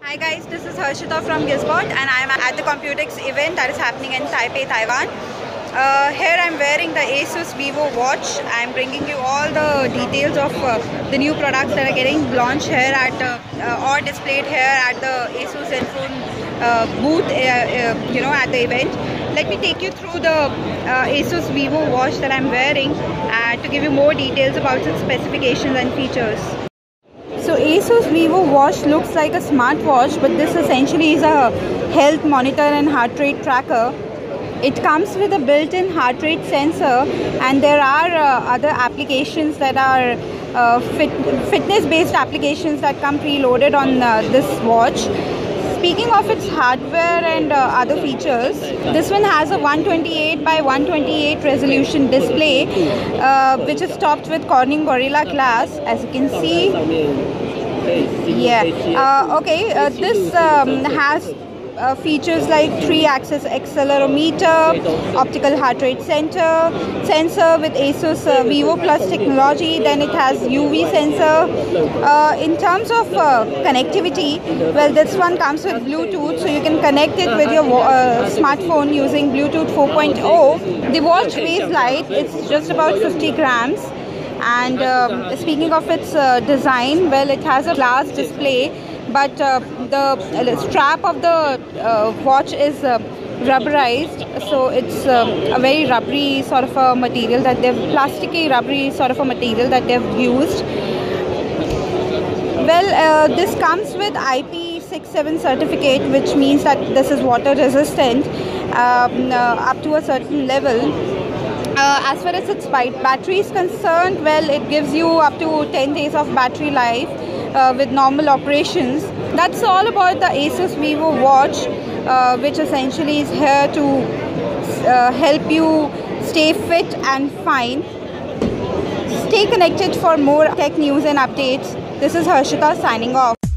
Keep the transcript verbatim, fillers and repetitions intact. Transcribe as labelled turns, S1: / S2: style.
S1: Hi guys, this is Harshita from Gizbot and I am at the Computex event that is happening in Taipei, Taiwan. Uh, here I am wearing the Asus VivoWatch. I am bringing you all the details of uh, the new products that are getting launched here at uh, uh, or displayed here at the Asus ZenWatch uh, booth, uh, uh, you know, at the event. Let me take you through the uh, Asus VivoWatch that I am wearing uh, to give you more details about its specifications and features. So Asus VivoWatch looks like a smartwatch, but this essentially is a health monitor and heart rate tracker. It comes with a built-in heart rate sensor, and there are uh, other applications that are uh, fit, fitness-based applications that come preloaded on uh, this watch. Speaking of its hardware and uh, other features, this one has a one twenty-eight by one twenty-eight resolution display, uh, which is topped with Corning Gorilla Glass, as you can see. Yeah. Uh, okay. Uh, this um, has uh, features like three-axis accelerometer, optical heart rate center, sensor with Asus uh, Vivo Plus technology. Then it has U V sensor. Uh, in terms of uh, connectivity, well, this one comes with Bluetooth, so you can connect it with your uh, smartphone using Bluetooth four point oh. The watch weighs light; it's just about fifty grams. And um, speaking of its uh, design, well, it has a glass display, but uh, the strap of the uh, watch is uh, rubberized, so it's uh, a very rubbery sort of a material that they've plasticky rubbery sort of a material that they've used. Well, uh, this comes with I P six seven certificate, which means that this is water resistant um, uh, up to a certain level. Uh, as far as its battery is concerned, well, it gives you up to ten days of battery life uh, with normal operations. That's all about the Asus VivoWatch, uh, which essentially is here to uh, help you stay fit and fine. Stay connected for more tech news and updates. This is Harshita signing off.